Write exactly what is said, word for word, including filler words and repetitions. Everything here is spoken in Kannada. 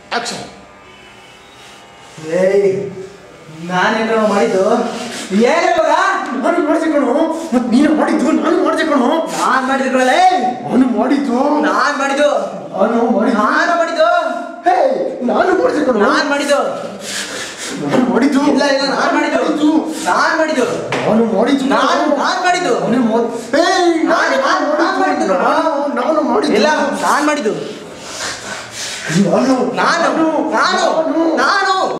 ಆಕ್ಷನ್. ಏಯ್ ನಾನೇನೋ ಮಾಡಿದ್ದು ಏನೇ ಮಗ ನಾನು ಮಾಡಿಸಿಕೊಂಡು ಮತ್ತೆ ನೀನು ಮಾಡಿದ್ದು ನಾನು ಮಾಡಿಸಿಕೊಂಡು ನಾನು ಮಾಡಿದ್ಕೊಳ್ಳ ಅವನು ಮಾಡಿದ್ದು ನಾನು ಮಾಡಿದ್ದು ಅವನು ಮಾಡಿ ನಾನು ಮಾಡಿದ್ದು ಹೇ ನಾನು ಮಾಡಿಸಿಕೊಂಡು ನಾನು ಮಾಡಿದ್ದು ನಾನು ಮಾಡಿದ್ದು ಇಲ್ಲ ಇಲ್ಲ ನಾನು ಮಾಡಿದ್ದು ನಾನು ಮಾಡಿದ್ದು ಅವನು ಮಾಡಿದ್ದು ನಾನು ನಾನು ಮಾಡಿದ್ದು ಅವನು ಹೇ ನಾನು ನಾನು ಮಾಡಿದ್ದು ನಾನು ಮಾಡಿದ್ದು ಇಲ್ಲ ನಾನು ಮಾಡಿದ್ದು ನಾನು ನಾನು ನಾನು ನಾನು